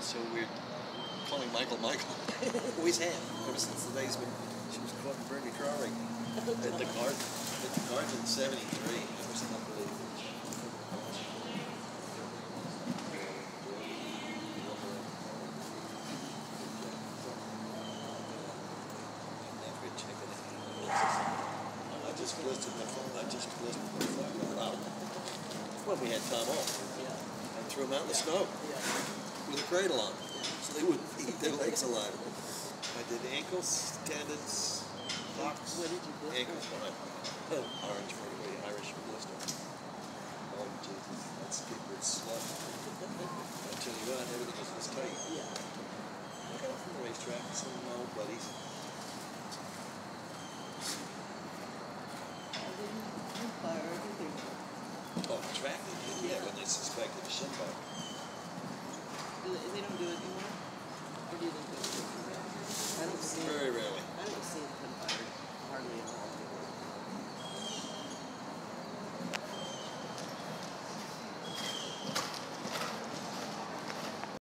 so weird. Calling Michael Michael. Always have, ever since the days when she was caught in Bernie Crowley at the Garden in '73. It was unbelievable. I just blistered my phone. When we had time off. And threw them out in the snow with a cradle on, so they wouldn't eat their legs alive. I did ankles, tendons, locks, ankles, orange vertebrae, Irish blister. Oh Jesus, that skippered slut. I tell you what, everything was tight. I got off from the racetrack, some of my old buddies. Oh, track? Yeah, when they suspected a shin bone.